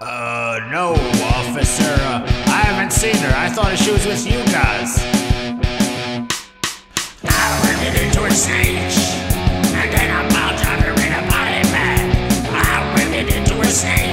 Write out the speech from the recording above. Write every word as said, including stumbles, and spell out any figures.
Uh, no, officer. Uh, I haven't seen her. I thought she was with you guys. I went into a stage, and then I'm about to have her in a body bag. I went into a stage.